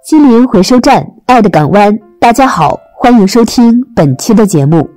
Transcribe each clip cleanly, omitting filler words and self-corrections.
心灵回收站，爱的港湾，大家好，欢迎收听本期的节目。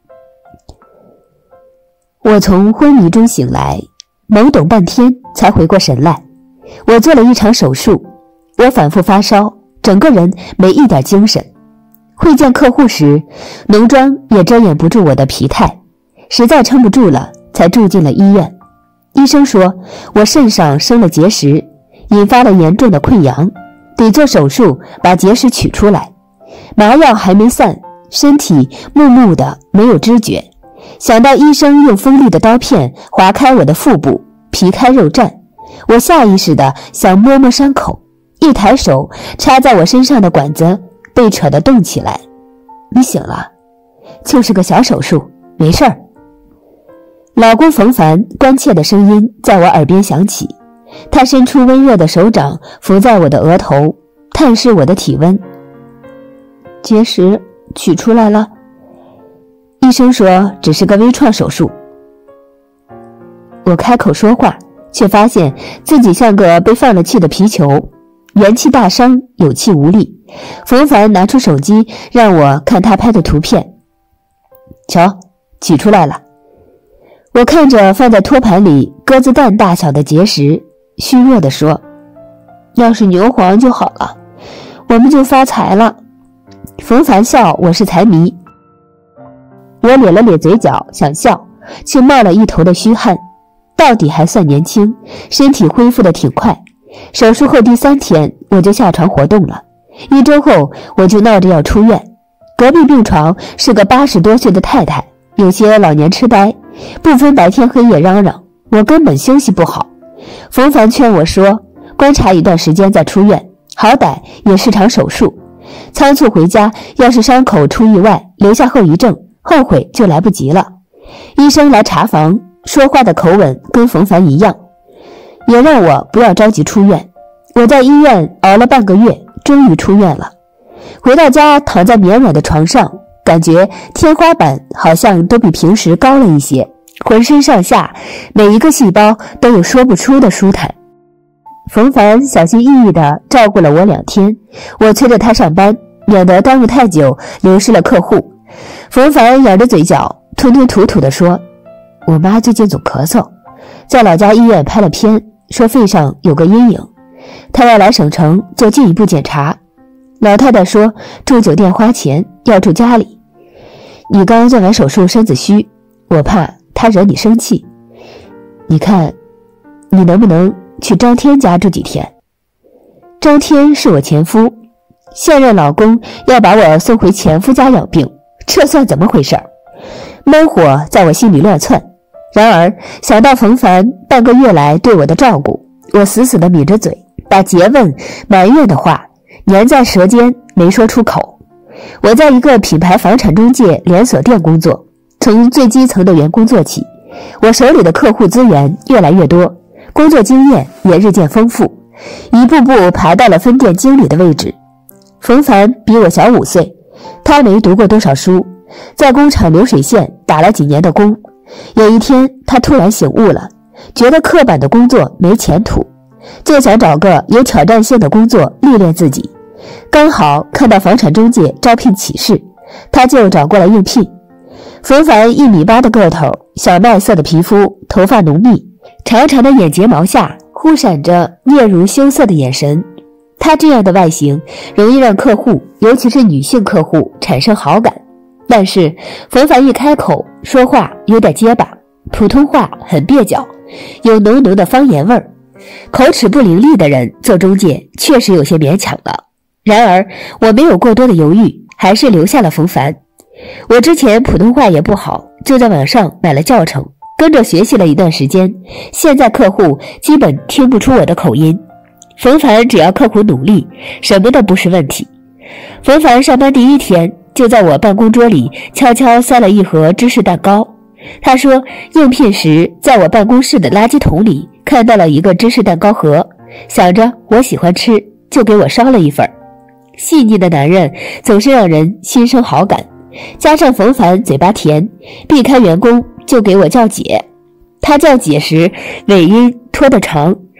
我从昏迷中醒来，懵懂半天才回过神来。我做了一场手术，我反复发烧，整个人没一点精神。会见客户时，浓妆也遮掩不住我的疲态，实在撑不住了，才住进了医院。医生说我肾上生了结石，引发了严重的溃疡，得做手术把结石取出来。麻药还没散，身体木木的，没有知觉。想到医生用锋利的刀片划开我的腹部，皮开肉绽，我下意识的想摸摸伤口，一抬手，插在我身上的管子被扯得动起来。你醒了，就是个小手术，没事儿。老公冯凡关切的声音在我耳边响起，他伸出温热的手掌扶在我的额头，探视我的体温。结石取出来了，医生说只是个微创手术。我开口说话，却发现自己像个被放了气的皮球，元气大伤，有气无力。冯凡拿出手机让我看他拍的图片，瞧，取出来了。我看着放在托盘里鸽子蛋大小的结石，虚弱地说，要是牛黄就好了，我们就发财了。冯凡笑我是财迷，我咧了咧嘴角想笑，却冒了一头的虚汗。到底还算年轻，身体恢复得挺快。手术后第3天我就下床活动了，1周后我就闹着要出院。隔壁病床是个80多岁的太太，有些老年痴呆，不分白天黑夜嚷嚷，我根本休息不好。冯凡劝我说，观察一段时间再出院，好歹也是场手术。仓促回家，要是伤口出意外，留下后遗症，后悔就来不及了。医生来查房，说话的口吻跟冯凡一样，也让我不要着急出院。我在医院熬了半个月，终于出院了。回到家，躺在绵软的床上，感觉天花板好像都比平时高了一些，浑身上下每一个细胞都有说不出的舒坦。冯凡小心翼翼地照顾了我2天，我催着他上班，免得耽误太久，流失了客户。冯凡咬着嘴角，吞吞吐吐地说，我妈最近总咳嗽，在老家医院拍了片，说肺上有个阴影，她要来省城做进一步检查。老太太说住酒店花钱，要住家里。你刚做完手术身子虚，我怕她惹你生气，你看你能不能去张天家住几天。张天是我前夫，现任老公要把我送回前夫家养病，这算怎么回事？闷火在我心里乱窜。然而想到冯凡半个月来对我的照顾，我死死地抿着嘴，把诘问埋怨的话粘在舌尖没说出口。我在一个品牌房产中介连锁店工作，从最基层的员工做起，我手里的客户资源越来越多，工作经验也日渐丰富，一步步爬到了分店经理的位置。冯凡比我小5岁，他没读过多少书，在工厂流水线打了几年的工。有一天他突然醒悟了，觉得刻板的工作没前途，就想找个有挑战性的工作历练自己。刚好看到房产中介招聘启事，他就找过来应聘。冯凡1.8米的个头，小麦色的皮肤，头发浓密，长长的眼睫毛下忽闪着嗫如羞涩的眼神。他这样的外形容易让客户，尤其是女性客户产生好感。但是冯凡一开口说话有点结巴，普通话很蹩脚，有浓浓的方言味儿，口齿不伶俐的人做中介确实有些勉强了。然而我没有过多的犹豫，还是留下了冯凡。我之前普通话也不好，就在网上买了教程，跟着学习了一段时间，现在客户基本听不出我的口音。冯凡只要客户努力，什么都不是问题。冯凡上班第1天，就在我办公桌里悄悄塞了一盒芝士蛋糕。他说应聘时在我办公室的垃圾桶里看到了一个芝士蛋糕盒，想着我喜欢吃，就给我捎了一份。细腻的男人总是让人心生好感，加上冯凡嘴巴甜，避开员工就给我叫姐。他叫姐时尾音拖得长，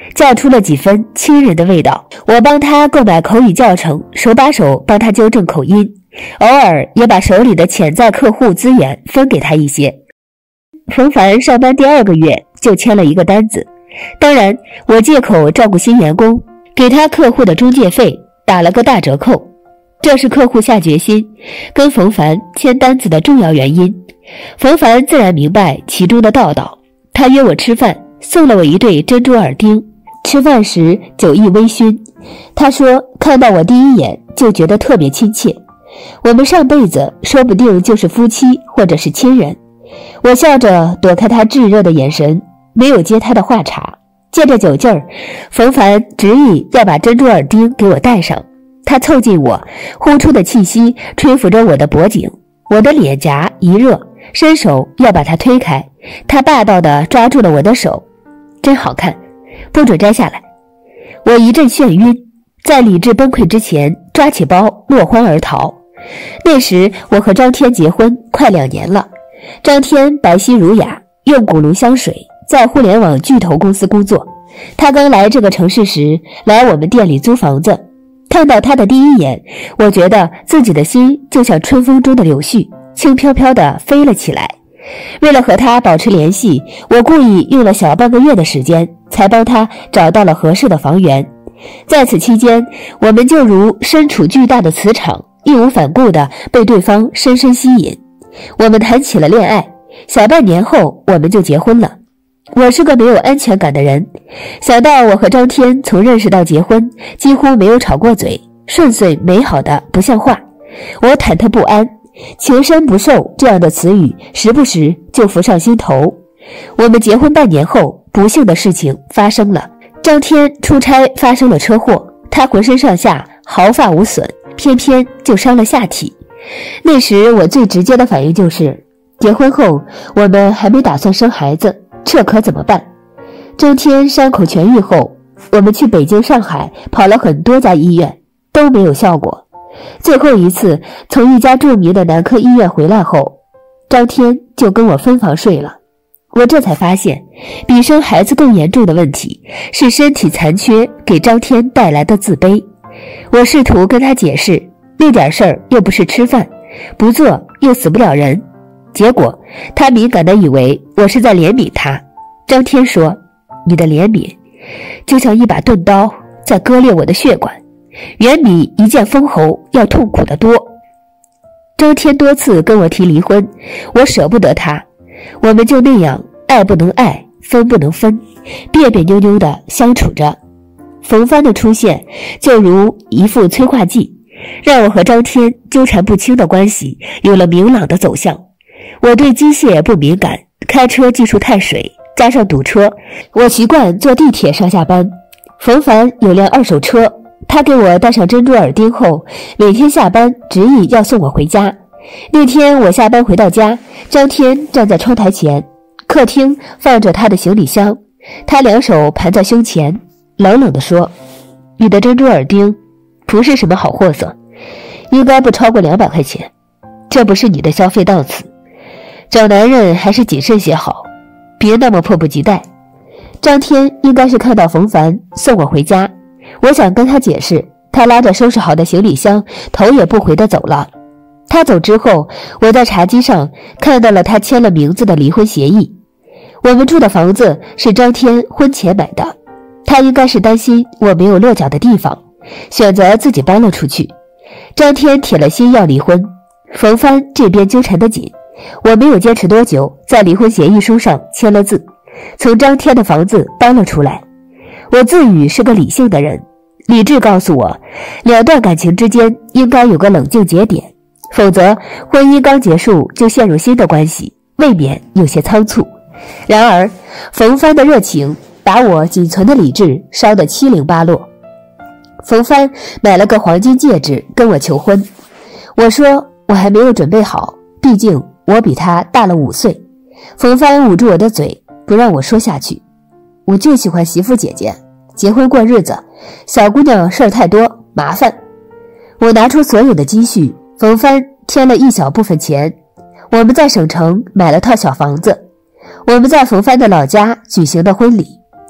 叫出了几分亲人的味道。我帮他购买口语教程，手把手帮他纠正口音，偶尔也把手里的潜在客户资源分给他一些。冯凡上班第2个月就签了一个单子，当然我借口照顾新员工，给他客户的中介费打了个大折扣，这是客户下决心跟冯凡签单子的重要原因。冯凡自然明白其中的道道，他约我吃饭，送了我一对珍珠耳钉。吃饭时酒意微醺，他说看到我第一眼就觉得特别亲切，我们上辈子说不定就是夫妻或者是亲人。我笑着躲开他炙热的眼神，没有接他的话茬。借着酒劲儿，冯凡执意要把珍珠耳钉给我戴上。他凑近我，呼出的气息吹拂着我的脖颈，我的脸颊一热，伸手要把他推开，他霸道地抓住了我的手。真好看，不准摘下来。我一阵眩晕，在理智崩溃之前抓起包落荒而逃。那时我和张天结婚快2年了，张天白皙儒雅，用古龙香水，在互联网巨头公司工作。他刚来这个城市时来我们店里租房子，看到他的第一眼，我觉得自己的心就像春风中的柳絮，轻飘飘地飞了起来。为了和他保持联系，我故意用了小半个月的时间，才帮他找到了合适的房源。在此期间，我们就如身处巨大的磁场，义无反顾地被对方深深吸引。我们谈起了恋爱，小半年后我们就结婚了。我是个没有安全感的人，想到我和张天从认识到结婚几乎没有吵过嘴，顺遂美好的不像话，我忐忑不安，情深不寿这样的词语时不时就浮上心头。我们结婚半年后，不幸的事情发生了。张天出差发生了车祸，他浑身上下毫发无损，偏偏就伤了下体。那时我最直接的反应就是，结婚后我们还没打算生孩子，这可怎么办？张天伤口痊愈后，我们去北京、上海跑了很多家医院，都没有效果。最后一次从一家著名的男科医院回来后，张天就跟我分房睡了。我这才发现，比生孩子更严重的问题是身体残缺给张天带来的自卑。我试图跟他解释，那点事儿又不是吃饭，不做又死不了人。结果他敏感地以为我是在怜悯他。张天说，你的怜悯就像一把钝刀在割裂我的血管，远比一剑封喉要痛苦得多。张天多次跟我提离婚，我舍不得他，我们就那样爱不能爱，分不能分，别别扭扭地相处着。冯帆的出现就如一副催化剂，让我和张天纠缠不清的关系有了明朗的走向。我对机械不敏感，开车技术太水，加上堵车，我习惯坐地铁上下班。冯帆有辆2手车，他给我戴上珍珠耳钉后，每天下班执意要送我回家。那天我下班回到家，张天站在窗台前，客厅放着他的行李箱，他2手盘在胸前，冷冷地说，你的珍珠耳钉不是什么好货色，应该不超过200块钱，这不是你的消费档次，找男人还是谨慎些好，别那么迫不及待。张天应该是看到冯凡送我回家，我想跟他解释，他拉着收拾好的行李箱，头也不回地走了。他走之后，我在茶几上看到了他签了名字的离婚协议。我们住的房子是张天婚前买的，他应该是担心我没有落脚的地方，选择自己搬了出去。张天铁了心要离婚，冯帆这边纠缠得紧，我没有坚持多久，在离婚协议书上签了字，从张天的房子搬了出来。我自诩是个理性的人，理智告诉我，2段感情之间应该有个冷静节点，否则婚姻刚结束就陷入新的关系，未免有些仓促。然而冯帆的热情把我仅存的理智烧得七零八落。冯帆买了个黄金戒指跟我求婚，我说我还没有准备好，毕竟我比他大了5岁。冯帆捂住我的嘴，不让我说下去。我就喜欢媳妇姐姐，结婚过日子，小姑娘事儿太多，麻烦。我拿出所有的积蓄，冯帆添了一小部分钱，我们在省城买了套小房子。我们在冯帆的老家举行的婚礼，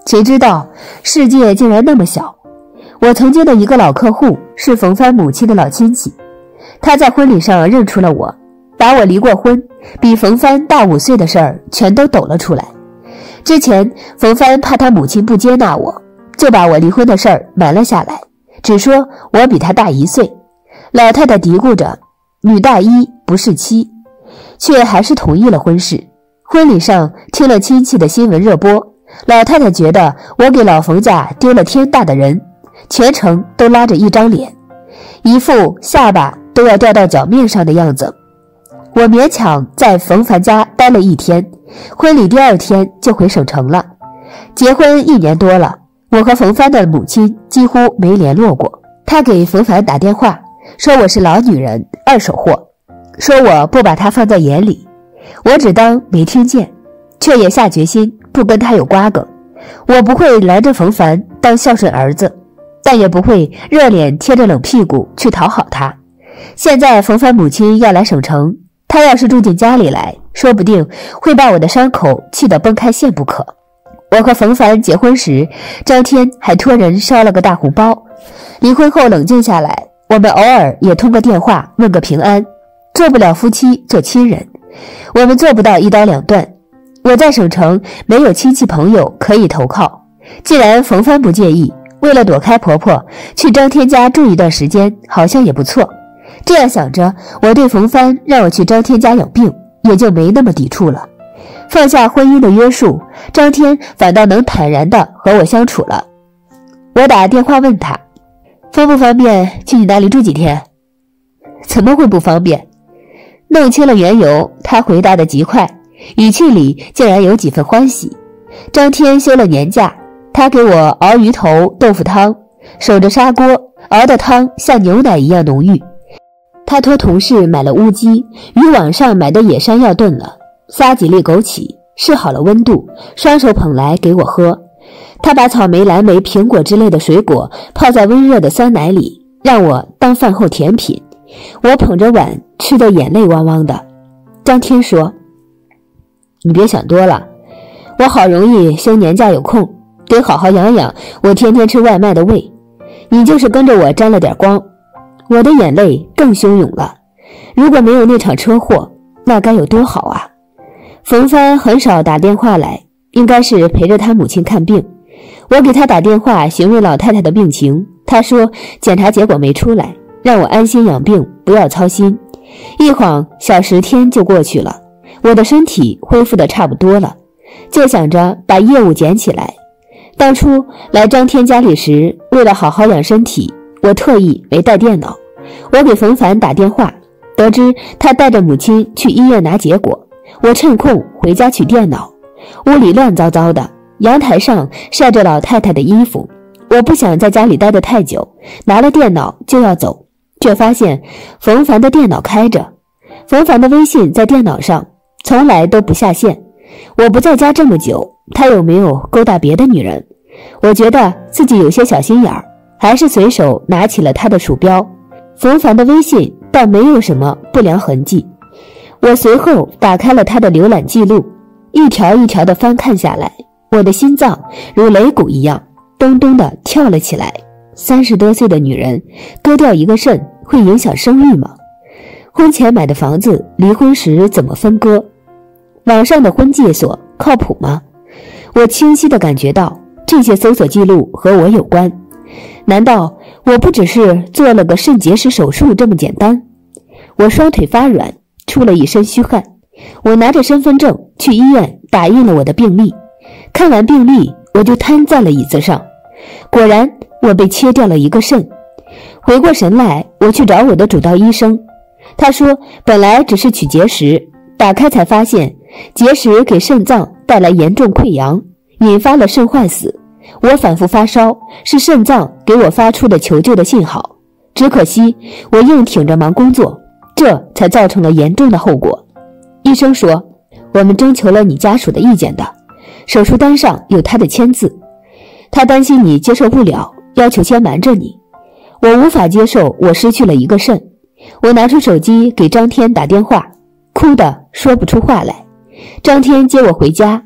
谁知道世界竟然那么小。我曾经的一个老客户是冯帆母亲的老亲戚，他在婚礼上认出了我，把我离过婚比冯帆大5岁的事儿全都抖了出来。之前冯帆怕他母亲不接纳我，就把我离婚的事儿瞒了下来，只说我比他大1岁。老太太嘀咕着女大1不是7，却还是同意了婚事。婚礼上听了亲戚的新闻热播，老太太觉得我给老冯家丢了天大的人，全程都拉着一张脸，一副下巴都要掉到脚面上的样子。我勉强在冯凡家待了1天，婚礼第2天就回省城了。结婚1年多了，我和冯帆的母亲几乎没联络过。她给冯凡打电话，说我是老女人，二手货，说我不把她放在眼里。我只当没听见，却也下决心不跟她有瓜葛。我不会拦着冯凡当孝顺儿子，但也不会热脸贴着冷屁股去讨好他。现在冯帆母亲要来省城，他要是住进家里来，说不定会把我的伤口气得崩开线不可。我和冯凡结婚时，张天还托人捎了个大红包。离婚后冷静下来，我们偶尔也通个电话问个平安，做不了夫妻做亲人，我们做不到一刀两断。我在省城没有亲戚朋友可以投靠，既然冯帆不介意，为了躲开婆婆去张天家住一段时间好像也不错。这样想着，我对冯帆让我去张天家养病也就没那么抵触了。放下婚姻的约束，张天反倒能坦然地和我相处了。我打电话问他方不方便去你那里住几天。怎么会不方便？弄清了缘由，他回答得极快，语气里竟然有几分欢喜。张天休了年假，他给我熬鱼头豆腐汤，守着砂锅熬的汤像牛奶一样浓郁。他托同事买了乌鸡，与网上买的野山药炖了，撒几粒枸杞，试好了温度，双手捧来给我喝。他把草莓、蓝莓、苹果之类的水果泡在温热的酸奶里，让我当饭后甜品。我捧着碗吃得眼泪汪汪的。张天说，你别想多了，我好容易休年假有空，得好好养养我天天吃外卖的胃，你就是跟着我沾了点光。我的眼泪更汹涌了，如果没有那场车祸，那该有多好啊。冯帆很少打电话来，应该是陪着他母亲看病。我给他打电话询问老太太的病情，他说检查结果没出来，让我安心养病，不要操心。一晃小10天就过去了，我的身体恢复得差不多了，就想着把业务捡起来。当初来张天家里时，为了好好养身体，我特意没带电脑。我给冯凡打电话，得知他带着母亲去医院拿结果，我趁空回家取电脑。屋里乱糟糟的，阳台上晒着老太太的衣服，我不想在家里待得太久，拿了电脑就要走，却发现冯凡的电脑开着，冯凡的微信在电脑上，从来都不下线。我不在家这么久，他有没有勾搭别的女人？我觉得自己有些小心眼儿，还是随手拿起了他的鼠标。冯凡的微信倒没有什么不良痕迹。我随后打开了他的浏览记录，一条一条的翻看下来，我的心脏如擂鼓一样咚咚的跳了起来。30多岁的女人割掉一个肾会影响生育吗？婚前买的房子离婚时怎么分割？网上的婚介所靠谱吗？我清晰地感觉到这些搜索记录和我有关。难道我不只是做了个肾结石手术这么简单？我双腿发软，出了一身虚汗。我拿着身份证去医院打印了我的病历，看完病历我就瘫在了椅子上。果然我被切掉了一个肾。回过神来，我去找我的主刀医生，他说本来只是取结石，打开才发现结石给肾脏带来严重溃疡，引发了肾坏死。我反复发烧，是肾脏给我发出的求救的信号，只可惜我硬挺着忙工作，这才造成了严重的后果。医生说，我们征求了你家属的意见的，手术单上有他的签字，他担心你接受不了，要求先瞒着你。我无法接受我失去了一个肾，我拿出手机给张天打电话，哭得说不出话来。张天接我回家，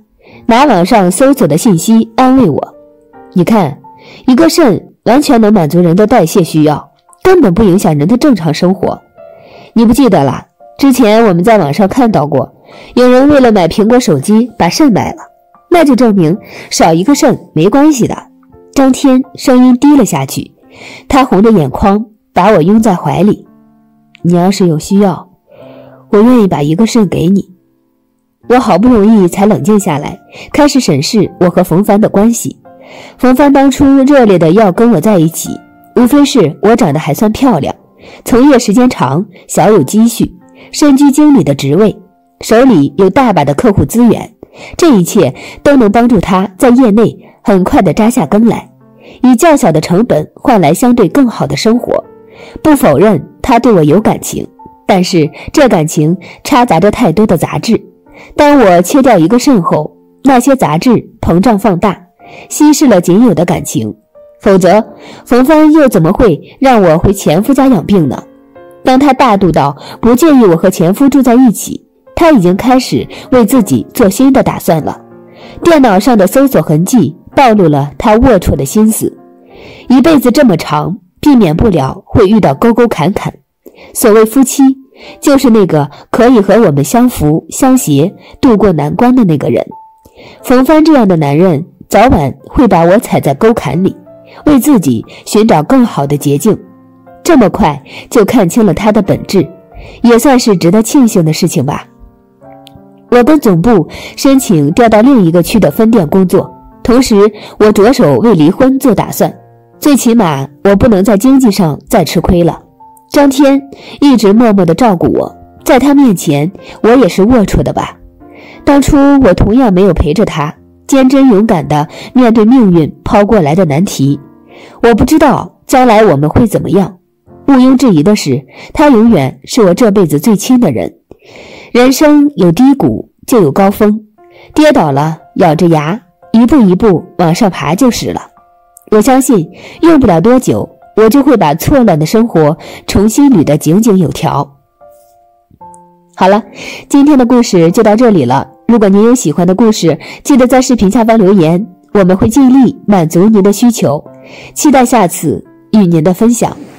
拿网上搜索的信息安慰我：你看，一个肾完全能满足人的代谢需要，根本不影响人的正常生活。你不记得了？之前我们在网上看到过，有人为了买苹果手机把肾卖了，那就证明少一个肾没关系的。张天声音低了下去，他红着眼眶把我拥在怀里。你要是有需要，我愿意把一个肾给你。我好不容易才冷静下来，开始审视我和冯帆的关系。冯帆当初热烈的要跟我在一起，无非是我长得还算漂亮，从业时间长，小有积蓄，身居经理的职位，手里有大把的客户资源，这一切都能帮助他在业内很快地扎下根来，以较小的成本换来相对更好的生活。不否认他对我有感情，但是这感情掺杂着太多的杂质。当我切掉一个肾后，那些杂质膨胀放大，稀释了仅有的感情。否则冯帆又怎么会让我回前夫家养病呢？当他大度到不介意我和前夫住在一起，他已经开始为自己做新的打算了。电脑上的搜索痕迹暴露了他龌龊的心思。一辈子这么长，避免不了会遇到沟沟坎坎。所谓夫妻，就是那个可以和我们相扶相携度过难关的那个人。冯帆这样的男人早晚会把我踩在沟坎里，为自己寻找更好的捷径。这么快就看清了他的本质，也算是值得庆幸的事情吧。我跟总部申请调到另一个区的分店工作，同时我着手为离婚做打算，最起码我不能在经济上再吃亏了。张天一直默默地照顾我，在他面前我也是龌龊的吧。当初我同样没有陪着他，坚贞勇敢地面对命运抛过来的难题。我不知道将来我们会怎么样，毋庸置疑的是，他永远是我这辈子最亲的人。人生有低谷就有高峰，跌倒了咬着牙一步一步往上爬就是了。我相信用不了多久，我就会把错乱的生活重新捋得井井有条。好了，今天的故事就到这里了。如果您有喜欢的故事，记得在视频下方留言，我们会尽力满足您的需求。期待下次与您的分享。